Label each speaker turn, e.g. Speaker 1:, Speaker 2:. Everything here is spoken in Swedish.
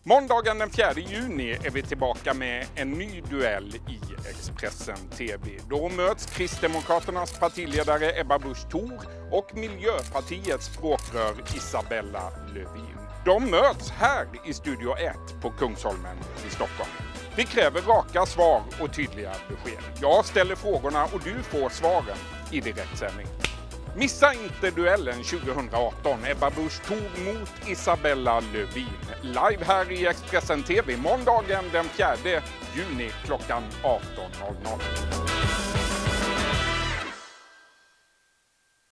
Speaker 1: Måndagen den 4 juni är vi tillbaka med en ny duell i Expressen TV. Då möts Kristdemokraternas partiledare Ebba Busch Thor och Miljöpartiets språkrör Isabella Lövin. De möts här i Studio 1 på Kungsholmen i Stockholm. Vi kräver raka svar och tydliga besked. Jag ställer frågorna och du får svaren i direktsändning. Missa inte duellen 2018, Ebba Busch Thor mot Isabella Lövin. Live här i Expressen TV måndagen den 4 juni klockan 18:00.